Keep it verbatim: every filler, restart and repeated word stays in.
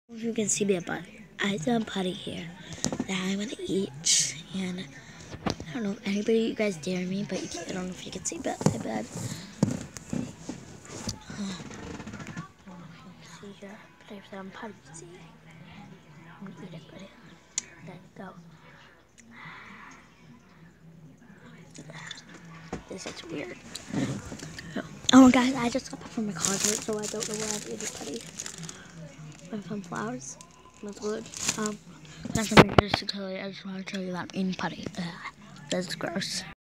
If you can see me, but I have some putty here that I'm gonna eat, and I don't know if anybody you guys dare me, but you can, I don't know if you can see, but I bet. Oh, I don't know if you can see here, but I have some putty. See, I'm gonna eat it, buddy. There you go. This is weird. Oh, guys, I just got back from my concert, so I don't know where I'm eating putty. I have some flowers. That's good. Um, that's what I'm just to tell you. I just want to tell you that I'm eating putty. Ugh, that's gross.